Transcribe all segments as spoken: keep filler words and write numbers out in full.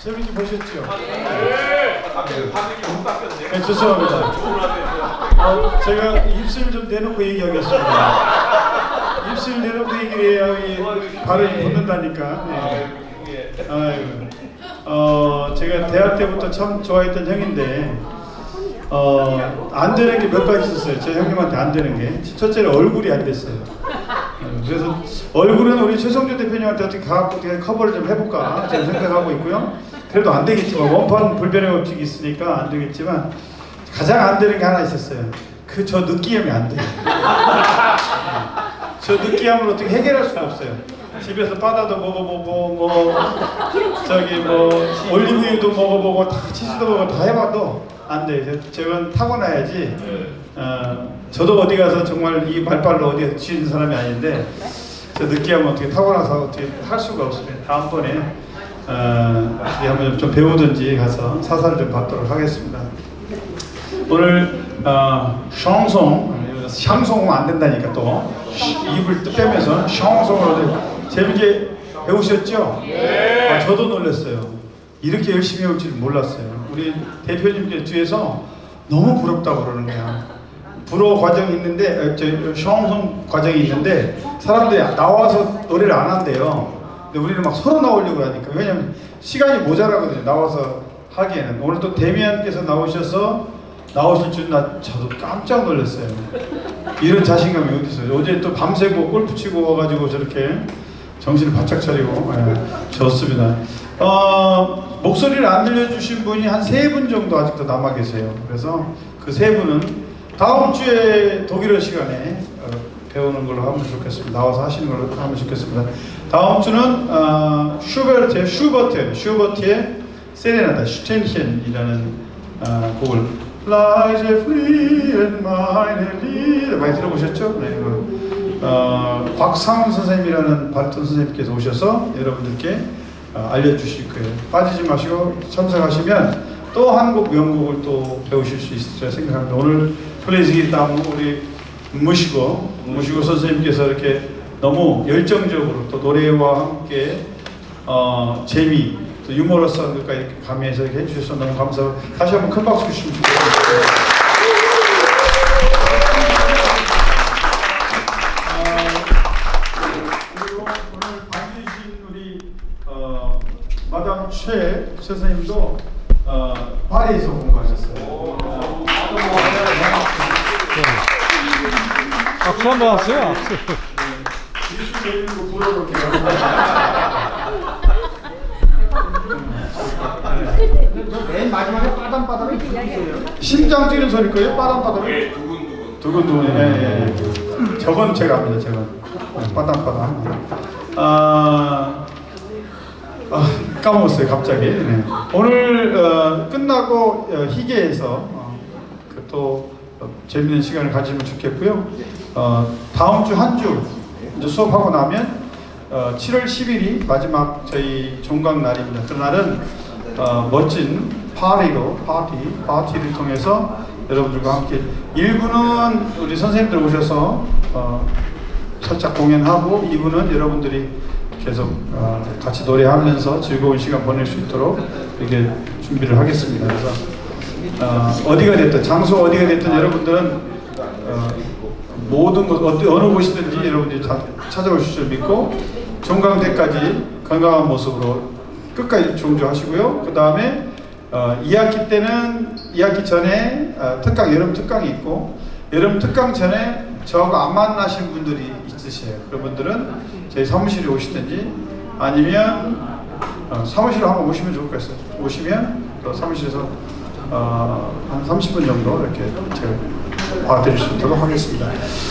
재밌게 보셨죠? 네. 반응이 못 바뀌었네요. 네, 죄송합니다. 어, 제가 입술 좀 내놓고 얘기하겠습니다. 입술 내놓고 얘기를 해야 발음이 붙는다니까. 네. 아이고. 어, 제가 대학 때부터 참 좋아했던 형인데 어, 안 되는 게 몇 가지 있었어요. 제 형님한테 안 되는 게. 첫째는 얼굴이 안 됐어요. 그래서 얼굴은 우리 최성주 대표님한테 어떻게 가갖고 어떻게 커버를 좀 해볼까 저는 생각하고 있고요. 그래도 안 되겠지만 원판 불변의 법칙이 있으니까 안 되겠지만 가장 안 되는 게 하나 있었어요. 그 저 느끼함이 안 돼요. 저 느끼함을 어떻게 해결할 수가 없어요. 집에서 바다도 먹어보고 뭐 저기 뭐 올리브유도 먹어보고 다 치즈도 먹어보고 다 해봐도 안 돼. 저건 타고나야지. 어, 저도 어디 가서 정말 이 말빨로 어디 쥐는 사람이 아닌데 저 느끼하면 어떻게 타고나서 어떻게 할 수가 없습니다. 다음번에 어, 한번 좀 배우든지 가서 사사를 좀 받도록 하겠습니다. 오늘 어, 샹송, 샹송은 안 된다니까 또 입을 또 빼면서 샹송으로 재밌게 배우셨죠? 네. 아, 저도 놀랐어요. 이렇게 열심히 해올 줄 몰랐어요. 우리 대표님께 뒤에서 너무 부럽다고 그러는 거야. 불어 과정이 있는데, 저 샹송 과정이 있는데 사람들이 나와서 노래를 안 한대요. 근데 우리는 막 서로 나오려고 하니까. 왜냐면 시간이 모자라거든요. 나와서 하기에는. 오늘 또 데미안께서 나오셔서 나오실 줄 나 저도 깜짝 놀랐어요. 이런 자신감이 어디 있어요. 어제 또 밤새고 골프 치고 와가지고 저렇게 정신을 바짝 차리고. 예, 좋습니다. 어, 목소리를 안 들려주신 분이 한 세 분 정도 아직도 남아 계세요. 그래서 그 세 분은 다음 주에 독일어 시간에 어, 배우는 걸로 하면 좋겠습니다. 나와서 하시는 걸로 하면 좋겠습니다. 다음 주는 어, 슈베르트의 슈버트, 슈버트의 세레나다, 슈텐현이라는 어, 곡을 Leise fliehen meine Lieder 많이 들어보셨죠? 네, 그, 어, 곽상훈 선생님이라는 바리톤 선생님께서 오셔서 여러분들께 어, 알려주실 거예요. 빠지지 마시고 참석하시면 또 한 곡 명곡을 또 배우실 수 있으리라 생각합니다. 오늘 플레이즈기 다음 우리 무시고 무시고 선생님께서 이렇게 너무 열정적으로 또 노래와 함께 어, 재미, 또 유머러스한 것까지 이렇게 가미해서 이렇게 해주셔서 너무 감사하고 다시 한번 큰 박수 주시면 좋겠습니다. 마담 최 선생님도 어, 파리에서 공부하셨어요. 박수 한번 하세요. 박수. 미술 배우는 거 불러볼게요. 맨 마지막에 빠담빠담이 있어요. 심장 뛰는 소리 거예요? 빠담빠담? 네, 두근두근. 두근두근. 예, 예. 저건 제가 합니다. 저건 빠담빠담. 아. 아, 까먹었어요 갑자기. 네. 오늘 어, 끝나고 어, 희계에서 어, 그 또 어, 재밌는 시간을 가지면 좋겠고요. 어, 다음 주 한 주 이제 수업하고 나면 어, 칠월 십일이 마지막 저희 종강 날입니다. 그날은 어, 멋진 파티로 파티 파티를 통해서 여러분들과 함께 일부는 우리 선생님들 오셔서 어, 살짝 공연하고 이 부는 여러분들이 계속 어, 같이 노래하면서 즐거운 시간 보낼 수 있도록 이렇게 준비를 하겠습니다. 그래서 어, 어디가 됐든 장소 어디가 됐든 여러분들은 어, 모든 곳 어디, 어느 곳이든지 여러분들이 다 찾아오실 줄 믿고 종강 때까지 건강한 모습으로 끝까지 종주하시고요. 그 다음에 어, 이 학기 때는 이 학기 전에 어, 특강 여름 특강이 있고 여름 특강 전에 저하고 안 만나신 분들이 있으세요. 그분들은 저희 사무실에 오시든지 아니면 어, 사무실에 한번 오시면 좋을 것 같아요. 오시면 또 사무실에서 어, 한 삼십 분 정도 이렇게 제가 봐드릴 수 있도록 하겠습니다.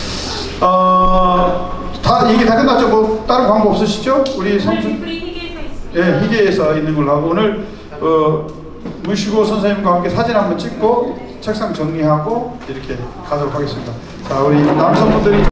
어, 다 얘기 다 끝났죠? 뭐 다른 광고 없으시죠? 우리 삼촌 예, 희계에서 있는 걸로 하고 오늘 어, 문시고 선생님과 함께 사진 한번 찍고 책상 정리하고 이렇게 가도록 하겠습니다. 자, 우리 남성분들이